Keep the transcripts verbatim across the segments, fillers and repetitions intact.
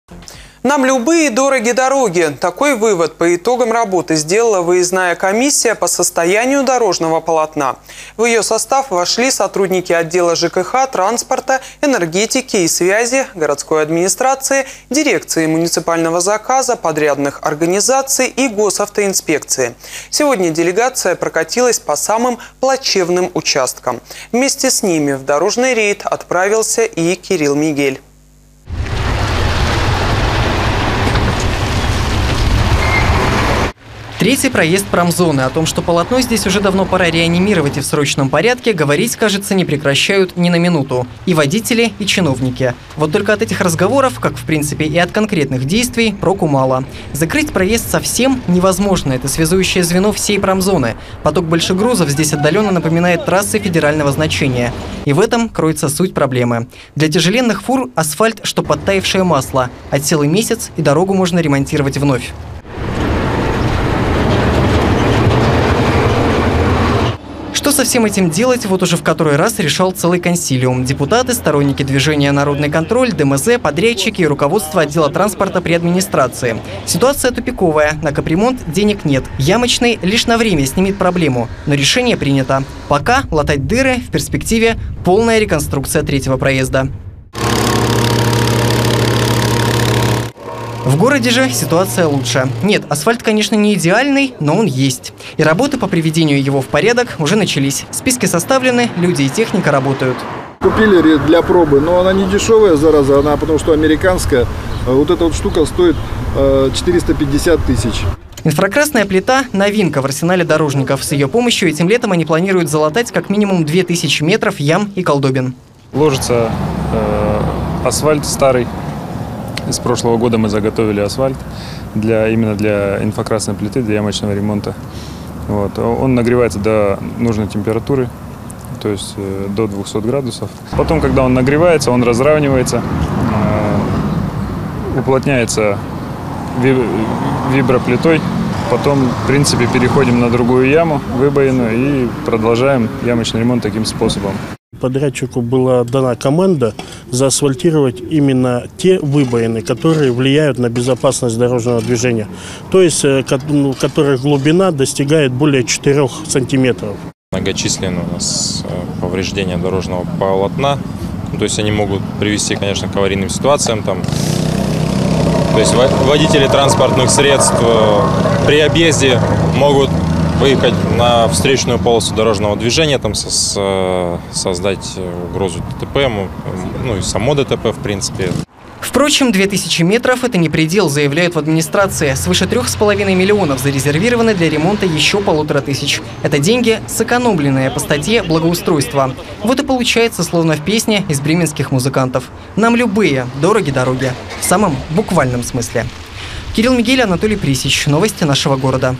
Нам любые дороги дороги. Такой вывод по итогам работы сделала выездная комиссия по состоянию дорожного полотна. В ее состав вошли сотрудники отдела ЖКХ, транспорта, энергетики и связи, городской администрации, дирекции муниципального заказа, подрядных организаций и госавтоинспекции. Сегодня делегация прокатилась по самым плачевным участкам. Вместе с ними в дорожный рейд отправился и Кирилл Мигель. Третий проезд промзоны. О том, что полотно здесь уже давно пора реанимировать и в срочном порядке, говорить, кажется, не прекращают ни на минуту. И водители, и чиновники. Вот только от этих разговоров, как в принципе и от конкретных действий, проку мало. Закрыть проезд совсем невозможно. Это связующее звено всей промзоны. Поток больших грузов здесь отдаленно напоминает трассы федерального значения. И в этом кроется суть проблемы. Для тяжеленных фур асфальт, что подтаявшее масло. Отсел и месяц, и дорогу можно ремонтировать вновь. Что со всем этим делать, вот уже в который раз решал целый консилиум. Депутаты, сторонники движения «Народный контроль», ДМЗ, подрядчики и руководство отдела транспорта при администрации. Ситуация тупиковая. На капремонт денег нет. Ямочный лишь на время снимет проблему. Но решение принято. Пока латать дыры, в перспективе полная реконструкция третьего проезда. В городе же ситуация лучше. Нет, асфальт, конечно, не идеальный, но он есть. И работы по приведению его в порядок уже начались. Списки составлены, люди и техника работают. Купили для пробы, но она не дешевая, зараза, она потому что американская. Вот эта вот штука стоит четыреста пятьдесят тысяч. Инфракрасная плита – новинка в арсенале дорожников. С ее помощью этим летом они планируют залатать как минимум две тысячи метров ям и колдобин. Ложится э, асфальт старый. С прошлого года мы заготовили асфальт для, именно для инфракрасной плиты, для ямочного ремонта. Вот. Он нагревается до нужной температуры, то есть э, до двухсот градусов. Потом, когда он нагревается, он разравнивается, э, уплотняется виброплитой. Потом, в принципе, переходим на другую яму, выбоину, и продолжаем ямочный ремонт таким способом. Подрядчику была дана команда заасфальтировать именно те выбоины, которые влияют на безопасность дорожного движения, то есть у которых глубина достигает более четырёх сантиметров. Многочисленные у нас повреждения дорожного полотна, то есть они могут привести, конечно, к аварийным ситуациям. Там, то есть водители транспортных средств при объезде могут выехать на встречную полосу дорожного движения, там со, создать угрозу ДТП, ну и само ДТП в принципе. Впрочем, две тысячи метров – это не предел, заявляют в администрации. Свыше трех с половиной миллионов зарезервированы для ремонта еще полутора тысяч. Это деньги, сэкономленные по статье «Благоустройство». Вот и получается, словно в песне из бременских музыкантов. Нам любые дороги дороги. В самом буквальном смысле. Кирилл Мигель, Анатолий Присич. Новости нашего города.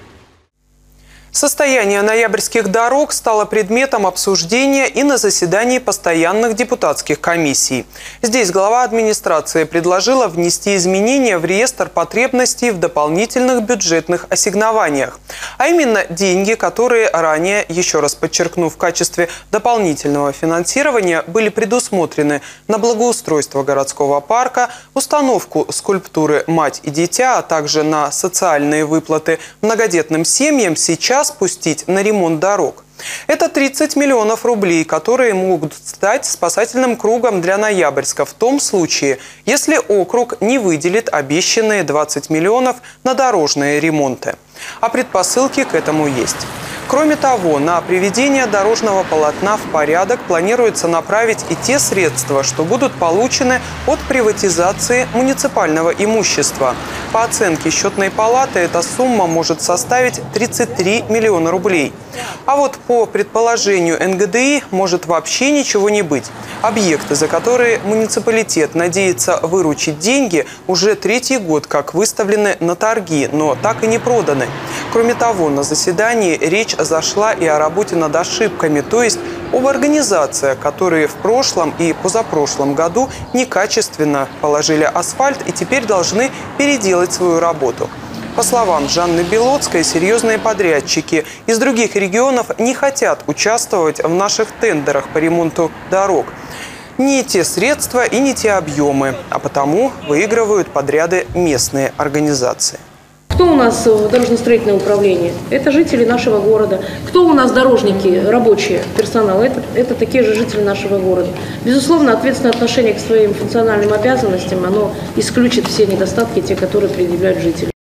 Состояние ноябрьских дорог стало предметом обсуждения и на заседании постоянных депутатских комиссий. Здесь глава администрации предложила внести изменения в реестр потребностей в дополнительных бюджетных ассигнованиях. А именно деньги, которые ранее, еще раз подчеркну, в качестве дополнительного финансирования были предусмотрены на благоустройство городского парка, установку скульптуры «Мать и дитя», а также на социальные выплаты многодетным семьям, сейчас спустить на ремонт дорог. Это тридцать миллионов рублей, которые могут стать спасательным кругом для Ноябрьска в том случае, если округ не выделит обещанные двадцать миллионов на дорожные ремонты. А предпосылки к этому есть. Кроме того, на приведение дорожного полотна в порядок планируется направить и те средства, что будут получены от приватизации муниципального имущества. По оценке счетной палаты, эта сумма может составить тридцать три миллиона рублей. А вот по предположению эн гэ дэ и может вообще ничего не быть. Объекты, за которые муниципалитет надеется выручить деньги, уже третий год как выставлены на торги, но так и не проданы. Кроме того, на заседании речь зашла и о работе над ошибками, то есть об организациях, которые в прошлом и позапрошлом году некачественно положили асфальт и теперь должны переделать свою работу. По словам Жанны Белоцкой, серьезные подрядчики из других регионов не хотят участвовать в наших тендерах по ремонту дорог. Не те средства и не те объемы, а потому выигрывают подряды местные организации. Кто у нас дорожно-строительное управление? Это жители нашего города. Кто у нас дорожники, рабочие, персонал? Это, это такие же жители нашего города. Безусловно, ответственное отношение к своим функциональным обязанностям, оно исключит все недостатки, те, которые предъявляют жители.